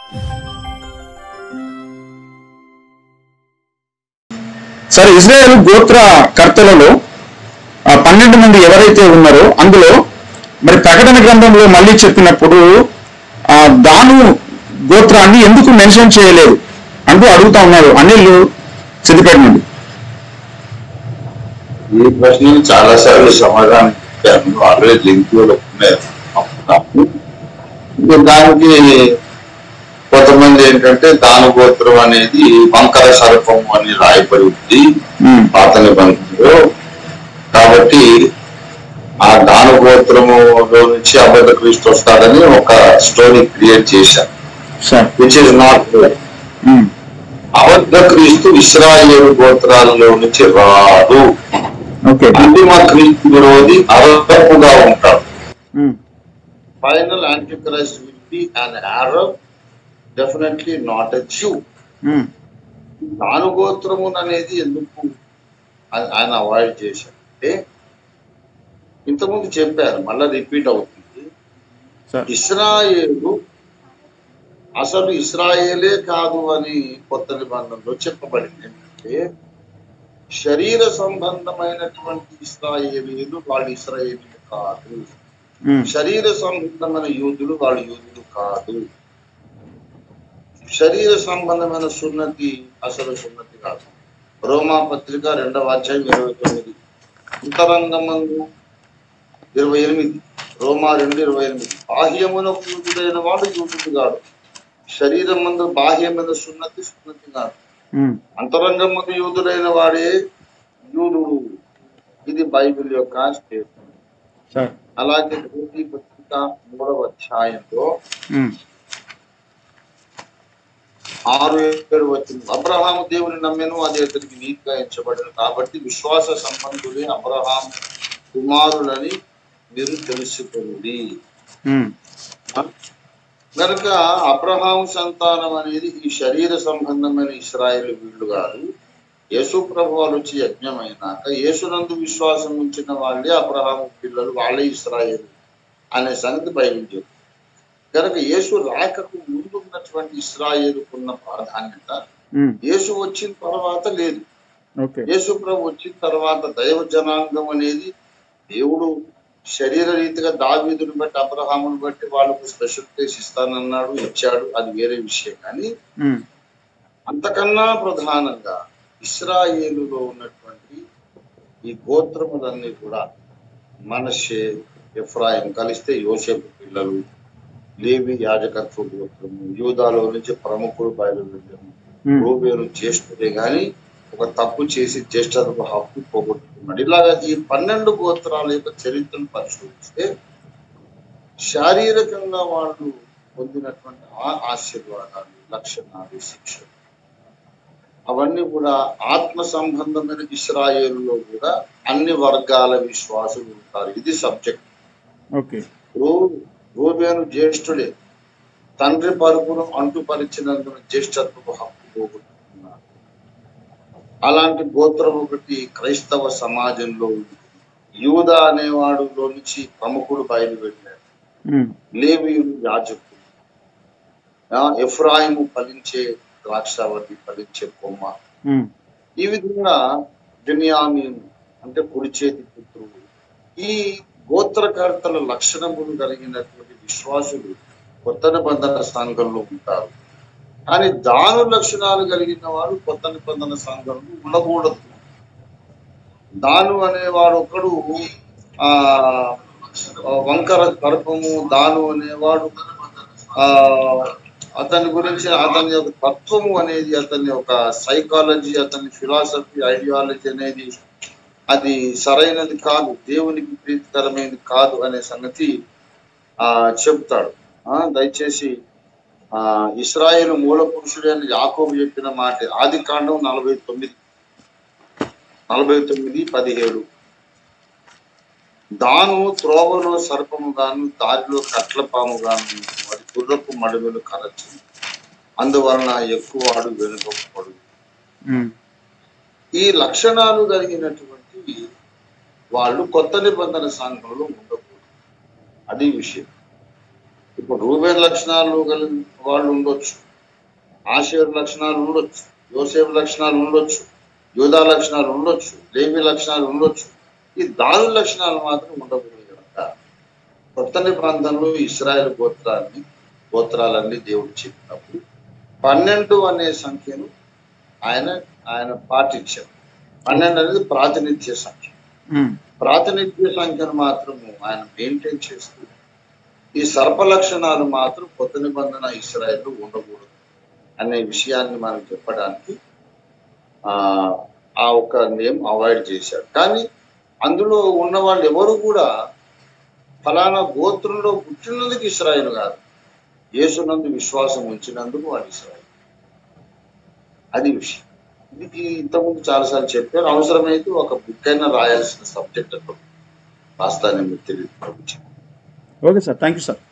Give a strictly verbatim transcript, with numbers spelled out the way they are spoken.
సరే, ఇజ్రాయేల్ గోత్ర కర్తలలో పన్నెండు మంది ఎవరైతే ఉన్నారో అందులో మరి ప్రకటన గ్రంథంలో మళ్ళీ చెప్పినప్పుడు ఆ దాను గోత్రాన్ని ఎందుకు మెన్షన్ చేయలేదు అంటూ అడుగుతా ఉన్నారు అనిల్ సిద్దిపేట నుండి. ఈ ప్రశ్నలు చాలా సార్లు సమాధానం ఇచ్చాను, ఆల్రెడీ లింక్ దానికి కొంతమంది ఏంటంటే దాను గోత్రం అనేది వంకర సర్పం అని రాయబడి ఉంది పాత నిబంధనలో. కాబట్టి ఆ దాను గోత్రములో నుంచి అబద్ధ క్రీస్తు వస్తాడని ఒక స్టోరీ క్రియేట్ చేశారు, విచ్ ఇస్ నాట్. అబద్ధ క్రీస్తు ఇశ్రాయేలు గోత్రాలలో నుంచి రాదు. అంతిమ క్రీస్తు విరోధి అరబుగా ఉంటాడు. Final antichrist will be an Arab, definitely not a Jew. దాను గోత్రము అనేది ఎందుకు ఆయన అవాయిడ్ చేశారంటే, ఇంతకుముందు చెప్పారు, మళ్ళా రిపీట్ అవుతుంది. ఇస్రాయేలు అసలు ఇస్రాయేలే కాదు అని కొత్త నిబంధనలో చెప్పబడింది. ఏంటంటే శరీర సంబంధమైనటువంటి ఇస్రాయేలీలు వాళ్ళు ఇస్రాయేలీలు కాదు, శరీర సంబంధమైన యూదులు వాళ్ళు యూదులు కాదు, శరీర సంబంధమైన సున్నతి అసలు సున్నతి కాదు. రోమా పత్రిక రెండవ అధ్యాయం ఇరవై తొమ్మిది అంతరంగమందు ఇరవై ఎనిమిది రోమా రెండు ఇరవై ఎనిమిది బాహ్యమునకు యూదుడైన వాడు యూదుడు కాదు, శరీరం ముందు బాహ్యమైన సున్నతి సున్నతి కాదు, అంతరంగం ముందు యూదుడైన వాడే యూదుడు. ఇది బైబిల్ యొక్క స్టేట్మెంట్. అలాగే గలతీ పత్రిక మూడవ అధ్యాయంలో ఆరు ఏడు వచ్చింది. అబ్రహాము దేవుని నమ్మెను, అది అతనికి నీతిగా ఎంచబడను, కాబట్టి విశ్వాస సంబంధులే అబ్రహాం కుమారులని మీరు తెలుసుకుంది. కనుక అబ్రహాం సంతానం అనేది ఈ శరీర సంబంధమైన ఇశ్రాయేలు వీళ్ళు కాదు. యేసు ప్రభు వాళ్ళు వచ్చి యజ్ఞమైనాక యేసునందు విశ్వాసం ఉంచిన వాళ్ళే అబ్రహాము పిల్లలు, వాళ్ళే ఇశ్రాయేలు అనే సంగతి బైబిల్ చెప్తుంది. కనుక యేసు రాకకు ముందు ఉన్నటువంటి ఇశ్రాయేలుకున్న ప్రాధాన్యత యేసు వచ్చిన తర్వాత లేదు. యేసు ప్రభు వచ్చిన తర్వాత దైవ జనాంగం అనేది దేవుడు శరీర రీతిగా దావీదుని బట్టి అబ్రహాముని బట్టి వాళ్ళకు స్పెషల్ ప్లేస్ ఇస్తానన్నాడు, ఇచ్చాడు, అది వేరే విషయం. కానీ అంతకన్నా ప్రధానంగా ఇశ్రాయేలులో ఉన్నటువంటి ఈ గోత్రములన్నీ కూడా మనషే, ఎఫ్రాయిం కలిస్తే యోసేపు పిల్లలు, లేవి యాజకత్వ గోత్రము, యూదాలో నుంచి ప్రముఖుడు బయలుదేరము, రూబేను జ్యేష్ఠుడే గాని ఒక తప్పు చేసి జ్యేష్ఠత్వ హక్కు పోగొట్టుకున్నాడు. ఇలాగా ఈ పన్నెండు గోత్రాల యొక్క చరిత్రను పరిశోధిస్తే శారీరకంగా వాళ్ళు పొందినటువంటి ఆ ఆశీర్వాదాలు, లక్షణాలు, శిక్షలు అవన్నీ కూడా ఆత్మ సంబంధమైన ఇశ్రాయేలులో కూడా అన్ని వర్గాల విశ్వాసులు ఉంటారు. ఇది సబ్జెక్ట్. రూబేను జ్యేష్ఠుడే, తండ్రి పరుపును అంటుపరిచినందున జ్యేష్ఠత్వపు హక్కు పోగొట్టుకున్నారు. అలాంటి గోత్రం ఒకటి క్రైస్తవ సమాజంలో ఉంది. యూదా అనేవాడులో నుంచి ప్రముఖుడు బయలువెళ్ళాడు, లేవీయులు యాజకులు, ఎఫ్రాయిము ఫలించే ద్రాక్షావతి, ఫలించే కొమ్మ. ఈ విధంగా బెన్యామీను అంటే కుడి చేతి పుత్రుడు. ఈ గోత్రకర్తల లక్షణములు కలిగినటువంటి విశ్వాసులు కొత్త నిబంధన సంఘంలో ఉంటారు. కానీ దాను లక్షణాలు కలిగిన వాడు కొత్త నిబంధన సంఘంలో ఉండకూడదు. దాను అనేవాడు ఒకడు ఆ వంకర తర్పము, దాను అనేవాడు ఆ అతని గురించి అతని యొక్క తత్వము అనేది, అతని యొక్క సైకాలజీ, అతని ఫిలాసఫీ, ఐడియాలజీ అనేది అది సరైనది కాదు, దేవునికి ప్రీతికరమైనది కాదు అనే సంగతి ఆ చెప్తాడు. ఆ దయచేసి ఆ ఇశ్రాయేలు మూల పురుషుడు అని యాకోబు చెప్పిన మాట ఆది కాండం నలభై తొమ్మిది నలభై తొమ్మిది పదిహేడు దాను త్రోవలో సర్పము గాను, దారిలో కట్ల పాము గాను, అది గుర్రపు మడుగులు కరచు, అందువలన ఎక్కువ వాడు వెనుకపడు. ఈ లక్షణాలు కలిగినటువంటి వాళ్ళు కొత్త నిబంధన సంఘంలో ఉండకూడదు. అది విషయం. ఇప్పుడు రూబేన్ లక్షణాలు కలిగిన వాళ్ళు ఉండొచ్చు, ఆషేరు లక్షణాలు ఉండొచ్చు, యోసేపు లక్షణాలు ఉండొచ్చు, యూదా లక్షణాలు ఉండొచ్చు, లేవి లక్షణాలు ఉండొచ్చు. ఈ దాని లక్షణాలు మాత్రం ఉండకూడదు కనుక కొత్త నిబంధనలు ఇశ్రాయేలు గోత్రాన్ని గోత్రాలన్నీ దేవుడు చెప్పినప్పుడు పన్నెండు అనే సంఖ్యను ఆయన ఆయన పాటించారు. పన్నెండు అనేది ప్రాతినిధ్య సంఖ్య. ప్రాతినిధ్య సంఖ్యను మాత్రము ఆయన మెయింటైన్ చేస్తూ ఈ సర్ప లక్షణాలు మాత్రం కొత్త నిబంధన ఇశ్రాయేలు ఉండకూడదు అనే విషయాన్ని మనం చెప్పడానికి ఆ ఆ ఒక నేమ్ అవాయిడ్ చేశాడు. కానీ అందులో ఉన్న వాళ్ళు ఎవరు కూడా ఫలానా గోత్రంలో పుట్టినందుకు ఇశ్రాయేలు కాదు, యేసునందు విశ్వాసం ఉంచినందుకు వాడు ఇశ్రాయేలు. అది విషయం. ఇది ఇంతకుముందు చాలాసార్లు చెప్పారు. అవసరమైతే ఒక బుక్ అయినా రాయాల్సిన సబ్జెక్ట్ రాస్తానని మీకు తెలియదు. Okay sir, thank you sir.